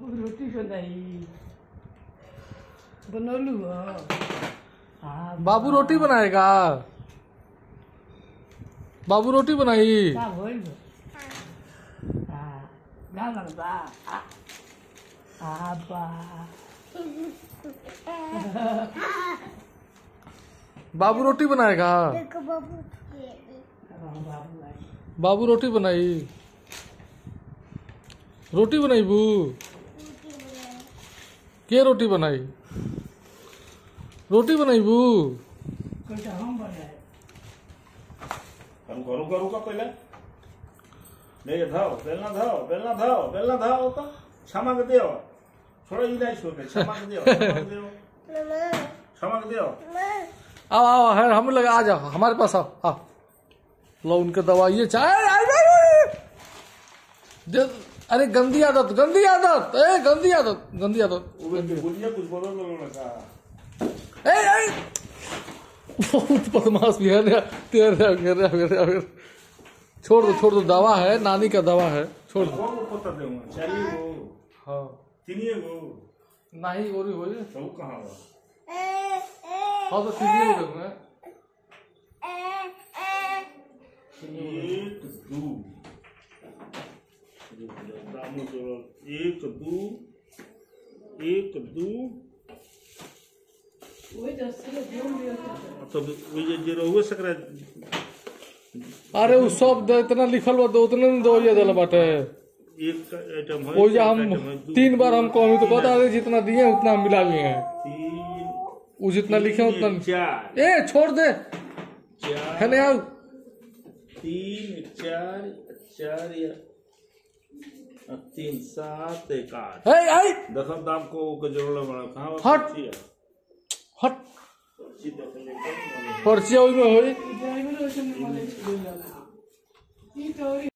रोटी बनाई बनलू हो। बाबू रोटी बनाएगा। बाबू रोटी बनाई। बाबू रोटी बनाएगा। बाबू रोटी बनाई। रोटी बनाई बू के रोटी बनाई। रोटी बनाई बू हम करू का पहले ले धाओ बेलना धाओ तो क्षमा के दियो थोड़ा ही नहीं छोड़ क्षमा के दियो आओ आओ है हम लोग आ जाओ हमारे पास आओ लो उनके दवाई चाहे अरे गंदी आदत गंदी आदत कुछ बोलो बहुत बदमाश भी है। छोड़ दो दवा है नानी का दवा है छोड़ दो। हाँ नहीं गोरी हो कहाँ हाँ तो तीन हो गए। एक दो तो हुए सकरा। अरे वो सब इतना लिखल बा तो उतना नहीं दो दिल बाटे। एक आइटम है वो हम 3 बार हम कहो तो कहता है जितना दिए उतना हम मिला लिए हैं। वो जितना लिखे उतना 4 ए छोड़ दे 4 है ना 3 4 या 3 7 1 8 देखो दाम को जरूर बड़ा कहाँ हट पर्चिया में हो